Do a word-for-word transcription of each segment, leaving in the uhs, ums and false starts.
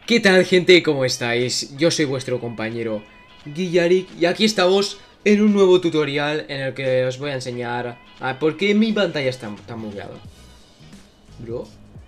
¿Qué tal, gente? ¿Cómo estáis? Yo soy vuestro compañero Guillaric y aquí estamos en un nuevo tutorial en el que os voy a enseñar a por qué mi pantalla está tan bugueada. Bro,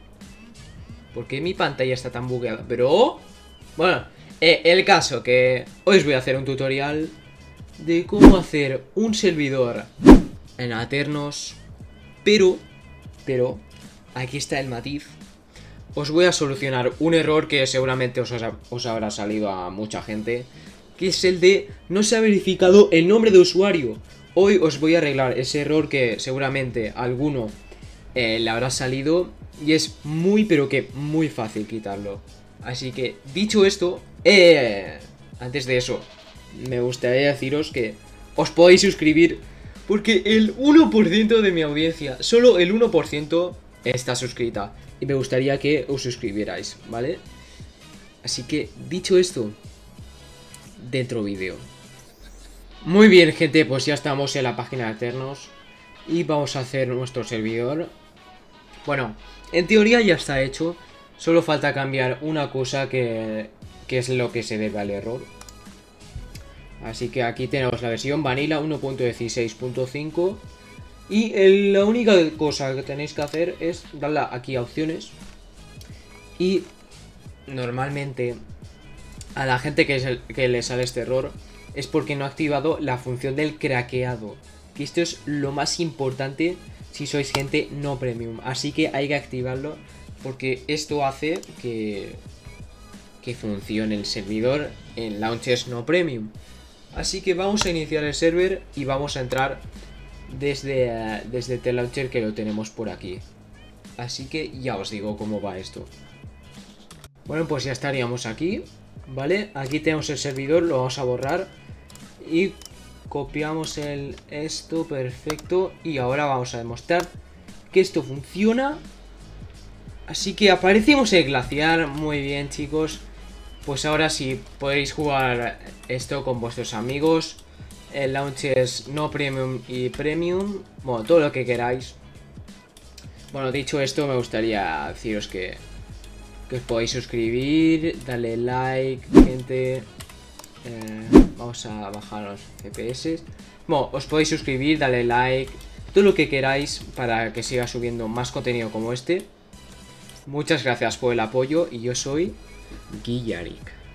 ¿por qué mi pantalla está tan bugueada? Bro, bueno, eh, el caso que hoy os voy a hacer un tutorial de cómo hacer un servidor en Aternos, pero, pero, aquí está el matiz. Os voy a solucionar un error que seguramente os, os habrá salido a mucha gente, que es el de no se ha verificado el nombre de usuario. Hoy os voy a arreglar ese error que seguramente a alguno eh, le habrá salido y es muy pero que muy fácil quitarlo. Así que dicho esto, eh, antes de eso me gustaría deciros que os podéis suscribir porque el uno por ciento de mi audiencia, solo el uno por ciento está suscrita. Y me gustaría que os suscribierais, ¿vale? Así que, dicho esto, dentro vídeo. Muy bien, gente, pues ya estamos en la página de Aternos y vamos a hacer nuestro servidor. Bueno, en teoría ya está hecho. Solo falta cambiar una cosa que, que es lo que se debe al error. Así que aquí tenemos la versión Vanilla uno punto dieciséis punto cinco. Y el, la única cosa que tenéis que hacer es darle aquí a opciones. Y normalmente a la gente que, es el, que le sale este error es porque no ha activado la función del craqueado. Que esto es lo más importante si sois gente no premium. Así que hay que activarlo porque esto hace que, que funcione el servidor en launchers no premium. Así que vamos a iniciar el server y vamos a entrar desde, uh, desde el launcher que lo tenemos por aquí. Así que ya os digo cómo va esto. Bueno, pues ya estaríamos aquí, ¿vale? Aquí tenemos el servidor, lo vamos a borrar. Y copiamos el esto, perfecto. Y ahora vamos a demostrar que esto funciona. Así que aparecimos en el glaciar, muy bien, chicos. Pues ahora sí, podéis jugar esto con vuestros amigos. El launcher es no premium y premium. Bueno, todo lo que queráis. Bueno, dicho esto, me gustaría deciros que, que os podéis suscribir, darle like, gente. Eh, vamos a bajar los F P S. Bueno, os podéis suscribir, darle like, todo lo que queráis para que siga subiendo más contenido como este. Muchas gracias por el apoyo y yo soy Guillaric.